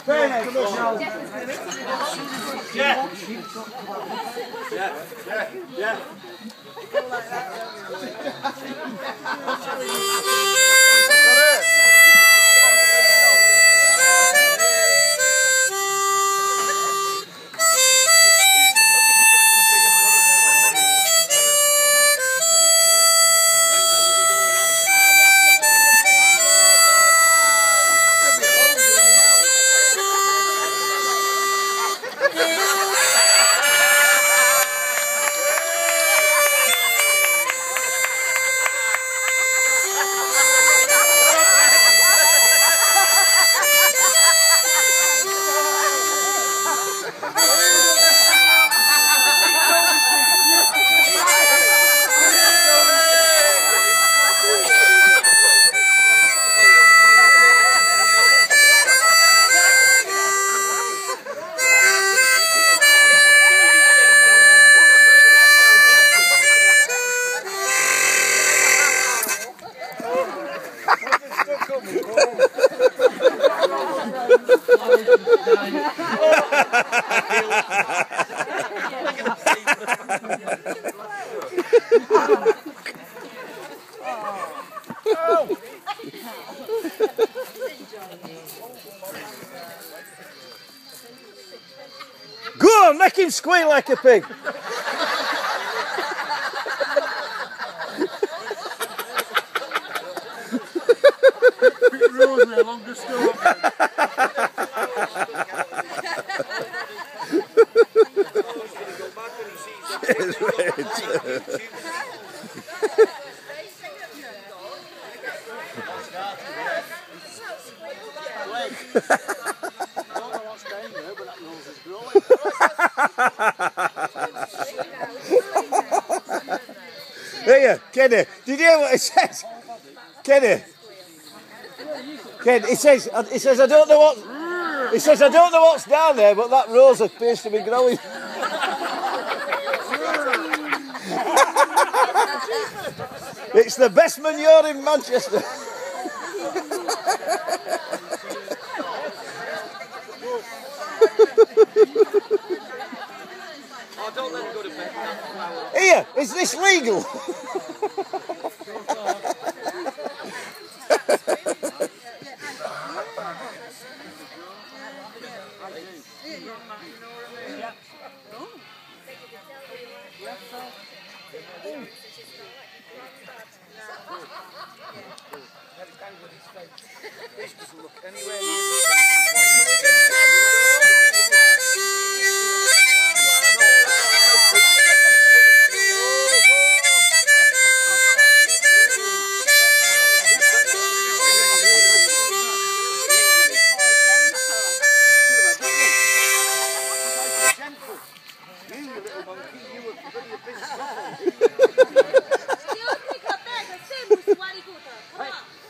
Fairness. Yeah. Yeah. Go on, make him squeal like a pig. Here, Kenny, did you hear what it says? Kenny. Ken, it says I don't know what I don't know what's down there, but that rose appears to be growing. It's the best manure in Manchester. Oh, don't let him go to bed. Here, is this legal? This doesn't look anywhere near